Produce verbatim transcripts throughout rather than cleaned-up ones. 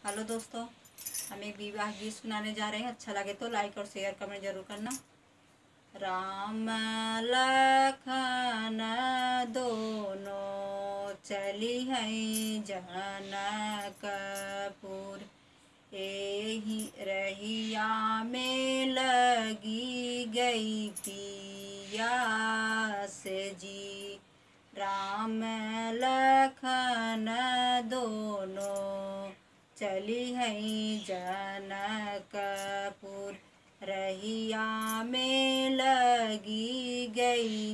Hello दोस्तों, हम एक विवाह गीत सुनाने जा रहे हैं। अच्छा लगे तो लाइक और शेयर कमेंट जरूर करना। राम लखन दोनों चली हैं जनकपुर, एही रहिया में लगी गई पियास जी। राम लखन दोनों चली हैं जनकपुर, रहिया में लगी गई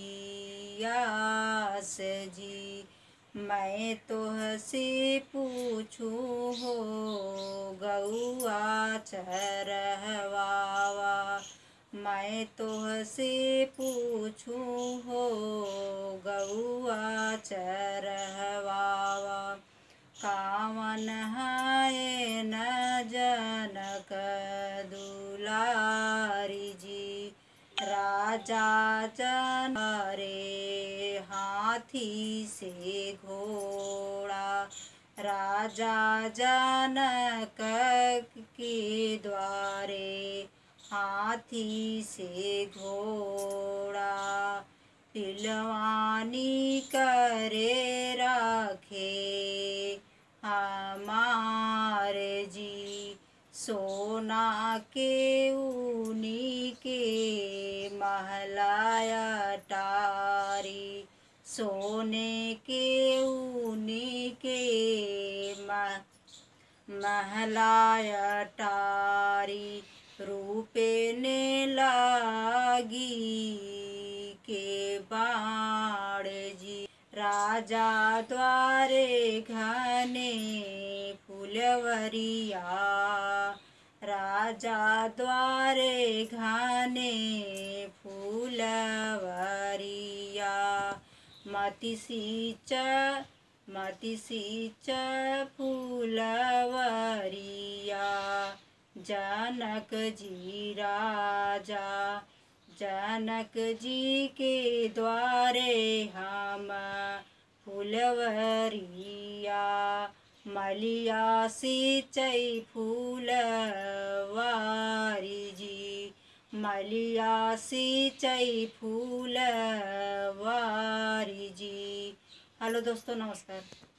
पियास जी। मैं तुहसे पूछूं हो गौआ चरवावा, मैं तुहसे पूछूं हो गौआ चरवावा। कावन है न जनक दुलारी जी, राजा जनरे हाथी से घोड़ा। राजा जनक के द्वारे हाथी से घोड़ा, पिलवानी करे राखे हमारे जी। सोना के ऊनी के महलाया टारी, सोने के ऊनी के महलाया टारी। रूपे ने लागी के बाण जी, राजा द्वारे घने फुलवरिया। राजा द्वारे घने फुलवरिया। मति सींच मति सींच फुलवरिया, जनक जी राजा। जनक जी के द्वारे हम फुलवरिया, मलिया सींचै फूलवारी जी। मलिया सींचै फूलवारी जी। हेलो दोस्तों, नमस्कार।